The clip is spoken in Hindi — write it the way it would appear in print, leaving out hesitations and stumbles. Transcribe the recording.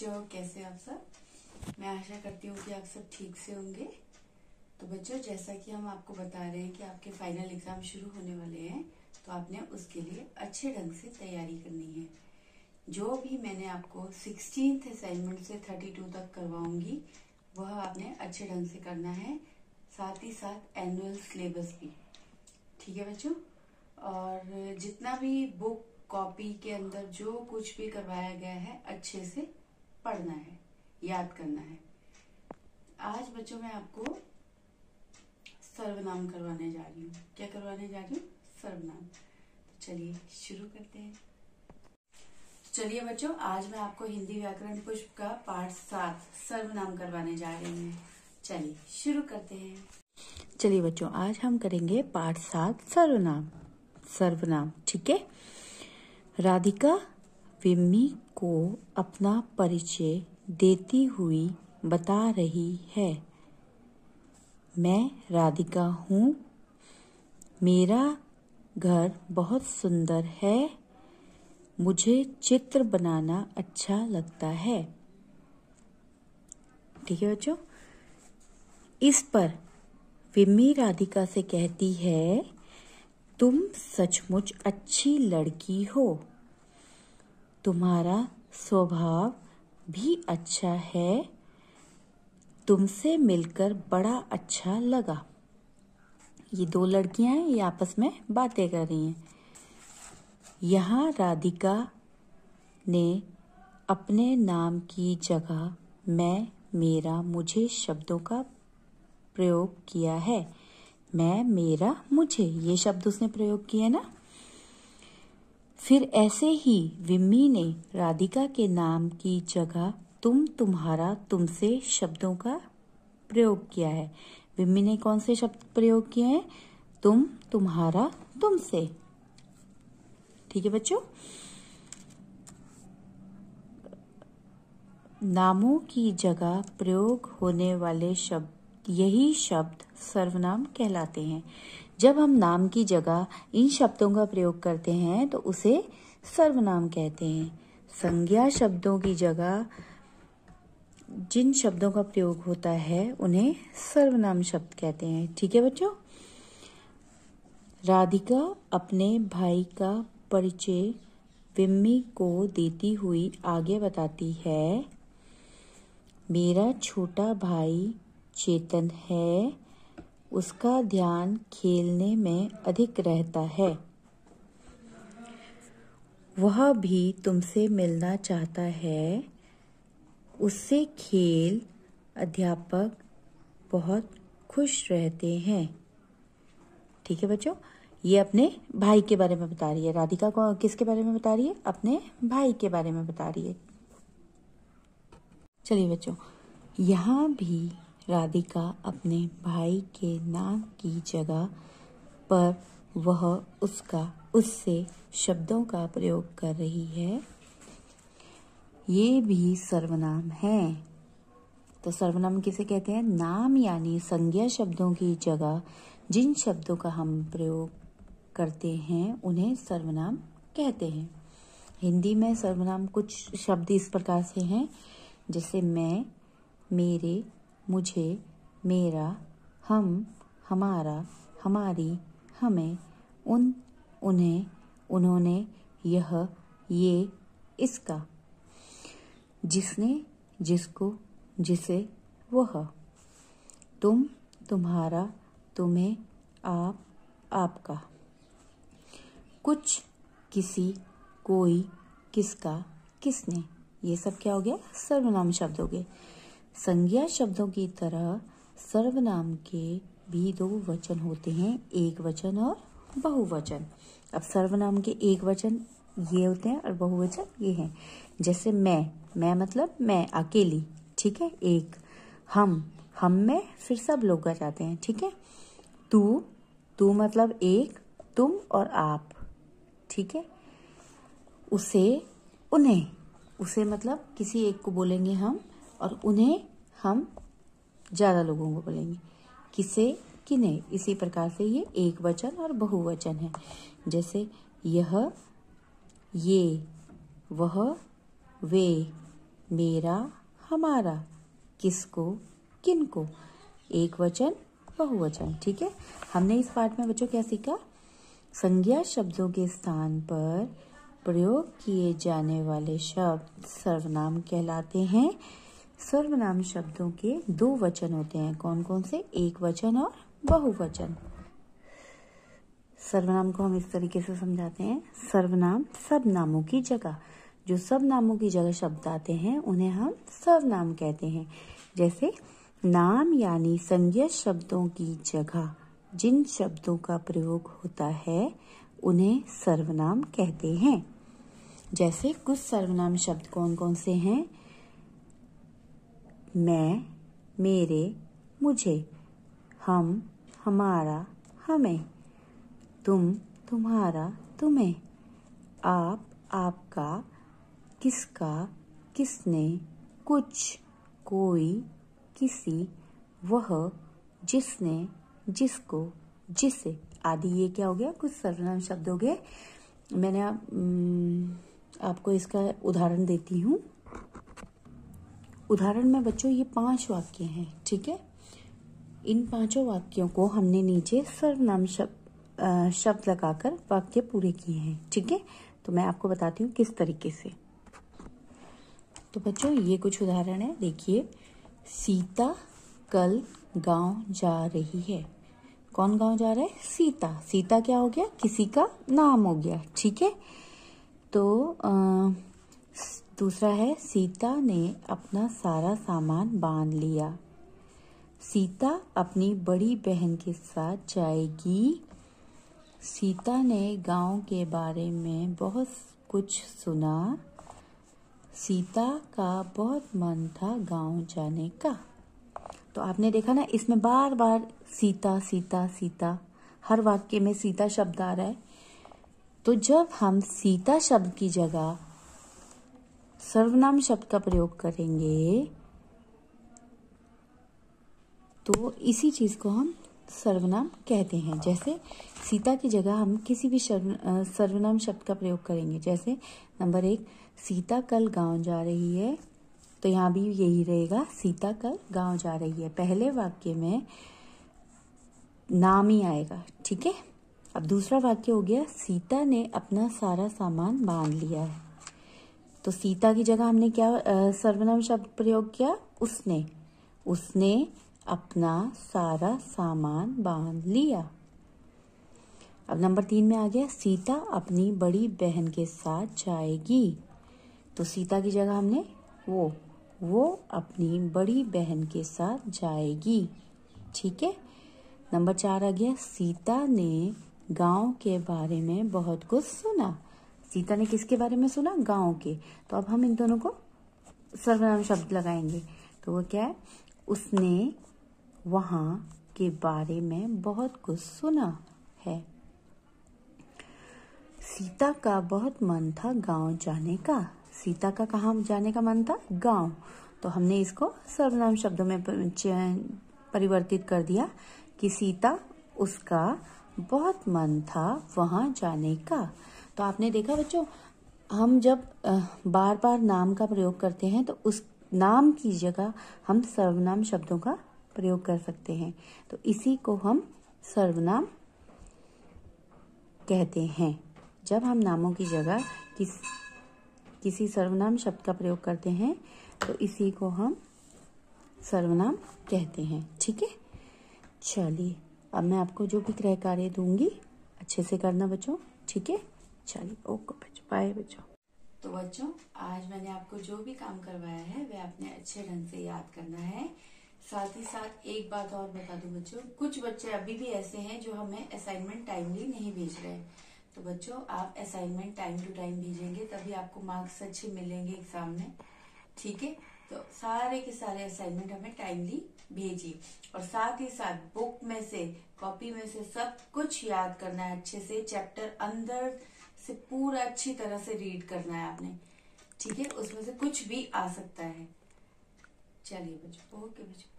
बच्चों, कैसे आप सब। मैं आशा करती हूँ कि आप सब ठीक से होंगे। तो बच्चों, जैसा कि हम आपको बता रहे हैं कि आपके फाइनल एग्जाम शुरू होने वाले हैं, तो आपने उसके लिए अच्छे ढंग से तैयारी करनी है। जो भी मैंने आपको 16th असाइनमेंट से 32 तक करवाऊंगी, वह आपने अच्छे ढंग से करना है, साथ ही साथ एनुअल सिलेबस भी। ठीक है बच्चों। और जितना भी बुक कॉपी के अंदर जो कुछ भी करवाया गया है, अच्छे से पढ़ना है, याद करना है। आज बच्चों मैं आपको सर्वनाम करवाने जा रही हूँ। क्या करवाने जा रही हूँ? सर्वनाम। तो चलिए शुरू करते हैं। चलिए बच्चों, आज मैं आपको हिंदी व्याकरण पुष्प का पाठ 7 सर्वनाम करवाने जा रही हूँ। चलिए शुरू करते हैं। चलिए बच्चों, आज हम करेंगे पाठ 7 सर्वनाम। सर्वनाम, ठीक है। राधिका विम्मी को अपना परिचय देती हुई बता रही है। मैं राधिका हूँ। मेरा घर बहुत सुंदर है। मुझे चित्र बनाना अच्छा लगता है। ठीक है बच्चों। इस पर विम्मी राधिका से कहती है, तुम सचमुच अच्छी लड़की हो। तुम्हारा स्वभाव भी अच्छा है। तुमसे मिलकर बड़ा अच्छा लगा। ये दो लड़कियां हैं, ये आपस में बातें कर रही हैं। यहाँ राधिका ने अपने नाम की जगह मैं, मेरा, मुझे शब्दों का प्रयोग किया है। मैं, मेरा, मुझे, ये शब्द उसने प्रयोग किए ना। फिर ऐसे ही विम्मी ने राधिका के नाम की जगह तुम, तुम्हारा, तुमसे शब्दों का प्रयोग किया है। विम्मी ने कौन से शब्द प्रयोग किए हैं? तुम, तुम्हारा, तुमसे। ठीक है बच्चों। नामों की जगह प्रयोग होने वाले शब्द, यही शब्द सर्वनाम कहलाते हैं। जब हम नाम की जगह इन शब्दों का प्रयोग करते हैं तो उसे सर्वनाम कहते हैं। संज्ञा शब्दों की जगह जिन शब्दों का प्रयोग होता है उन्हें सर्वनाम शब्द कहते हैं। ठीक है बच्चों। राधिका अपने भाई का परिचय विम्मी को देती हुई आगे बताती है, मेरा छोटा भाई चेतन है। उसका ध्यान खेलने में अधिक रहता है। वह भी तुमसे मिलना चाहता है। उससे खेल अध्यापक बहुत खुश रहते हैं। ठीक है बच्चों। ये अपने भाई के बारे में बता रही है। राधिका को किसके बारे में बता रही है? अपने भाई के बारे में बता रही है। चलिए बच्चों, यहाँ भी राधिका अपने भाई के नाम की जगह पर वह, उसका, उससे शब्दों का प्रयोग कर रही है। ये भी सर्वनाम है। तो सर्वनाम किसे कहते हैं? नाम यानी संज्ञा शब्दों की जगह जिन शब्दों का हम प्रयोग करते हैं उन्हें सर्वनाम कहते हैं। हिंदी में सर्वनाम कुछ शब्द इस प्रकार से हैं, जैसे मैं, मेरे, मुझे, मेरा, हम, हमारा, हमारी, हमें, उन, उन्हें, उन्होंने, यह, ये, इसका, जिसने, जिसको, जिसे, वह, तुम, तुम्हारा, तुम्हें, आप, आपका, कुछ, किसी, कोई, किसका, किसने। ये सब क्या हो गया? सर्वनाम शब्द हो गए। संज्ञा शब्दों की तरह सर्वनाम के भी दो वचन होते हैं, एक वचन और बहुवचन। अब सर्वनाम के एक वचन ये होते हैं और बहुवचन ये हैं। जैसे मैं मतलब मैं अकेली, ठीक है, एक। हम में फिर सब लोग आ जाते हैं, ठीक है। तू मतलब एक, तुम और आप, ठीक है। उसे, उन्हें, उसे मतलब किसी एक को बोलेंगे हम, और उन्हें हम ज्यादा लोगों को बोलेंगे। किसे, किन्हें। इसी प्रकार से ये एक वचन और बहुवचन है। जैसे यह, ये, वह, वे, मेरा, हमारा, किसको, किनको, एक वचन, बहुवचन। ठीक है, हमने इस पाठ में बच्चों क्या सीखा? संज्ञा शब्दों के स्थान पर प्रयोग किए जाने वाले शब्द सर्वनाम कहलाते हैं। सर्वनाम शब्दों के दो वचन होते हैं, कौन कौन से? एक वचन और बहुवचन। सर्वनाम को हम इस तरीके से समझाते हैं। सर्वनाम सब नामों की जगह, जो सब नामों की जगह शब्द आते हैं उन्हें हम सर्वनाम कहते हैं। जैसे नाम यानी संज्ञा शब्दों की जगह जिन शब्दों का प्रयोग होता है उन्हें सर्वनाम कहते हैं। जैसे कुछ सर्वनाम शब्द कौन कौन से हैं? मैं, मेरे, मुझे, हम, हमारा, हमें, तुम, तुम्हारा, तुम्हें, आप, आपका, किसका, किसने, कुछ, कोई, किसी, वह, जिसने, जिसको, जिसे आदि। ये क्या हो गया? कुछ सर्वनाम शब्द हो गए। मैंने आपको इसका उदाहरण देती हूँ। उदाहरण में बच्चों ये 5 वाक्य हैं। ठीक है, इन 5 वाक्यों को हमने नीचे सर्वनाम शब्द लगाकर वाक्य पूरे किए हैं। ठीक है, तो मैं आपको बताती हूँ किस तरीके से। तो बच्चों ये कुछ उदाहरण है, देखिए। सीता कल गांव जा रही है। कौन गांव जा रहा है? सीता। सीता क्या हो गया? किसी का नाम हो गया। ठीक है, तो दूसरा है सीता ने अपना सारा सामान बांध लिया। सीता अपनी बड़ी बहन के साथ जाएगी। सीता ने गांव के बारे में बहुत कुछ सुना। सीता का बहुत मन था गांव जाने का। तो आपने देखा ना, इसमें बार बार सीता सीता सीता, हर वाक्य में सीता शब्द आ रहा है। तो जब हम सीता शब्द की जगह सर्वनाम शब्द का प्रयोग करेंगे तो इसी चीज को हम सर्वनाम कहते हैं। जैसे सीता की जगह हम किसी भी सर्वनाम शब्द का प्रयोग करेंगे। जैसे नंबर 1, सीता कल गांव जा रही है, तो यहाँ भी यही रहेगा, सीता कल गांव जा रही है। पहले वाक्य में नाम ही आएगा। ठीक है, अब दूसरा वाक्य हो गया, सीता ने अपना सारा सामान बांध लिया है। तो सीता की जगह हमने क्या सर्वनाम शब्द प्रयोग किया? उसने। उसने अपना सारा सामान बांध लिया। अब नंबर 3 में आ गया, सीता अपनी बड़ी बहन के साथ जाएगी। तो सीता की जगह हमने वो अपनी बड़ी बहन के साथ जाएगी। ठीक है, नंबर 4 आ गया, सीता ने गांव के बारे में बहुत कुछ सुना। सीता ने किसके बारे में सुना? गांव के। तो अब हम इन दोनों को सर्वनाम शब्द लगाएंगे। तो वो क्या है? उसने वहां के बारे में बहुत कुछ सुना है। सीता का बहुत मन था गांव जाने का। सीता का कहाँ जाने का मन था? गांव। तो हमने इसको सर्वनाम शब्दों में परिवर्तित कर दिया कि सीता, उसका बहुत मन था वहां जाने का। तो आपने देखा बच्चों, हम जब बार बार नाम का प्रयोग करते हैं तो उस नाम की जगह हम सर्वनाम शब्दों का प्रयोग कर सकते हैं। तो इसी को हम सर्वनाम कहते हैं। जब हम नामों की जगह किसी सर्वनाम शब्द का प्रयोग करते हैं तो इसी को हम सर्वनाम कहते हैं। ठीक है, चलिए अब मैं आपको जो भी गृह कार्य दूंगी अच्छे से करना बच्चों। ठीक है, चलिए ओके बच्चों, बाय बच्चों। तो बच्चों, आज मैंने आपको जो भी काम करवाया है वह आपने अच्छे ढंग से याद करना है। साथ ही साथ एक बात और बता दूं बच्चों, कुछ बच्चे अभी भी ऐसे हैं जो हमें असाइनमेंट टाइमली नहीं भेज रहे हैं। तो बच्चों, आप असाइनमेंट टाइम टू टाइम भेजेंगे तभी आपको मार्क्स अच्छे मिलेंगे एग्जाम में। ठीक है, तो सारे के सारे असाइनमेंट हमें टाइमली भेजिए और साथ ही साथ बुक में से, कॉपी में से सब कुछ याद करना है अच्छे से। चैप्टर अंदर से पूरा अच्छी तरह से रीड करना है आपने। ठीक है, उसमें से कुछ भी आ सकता है। चलिए बच्चों, ओके बच्चों।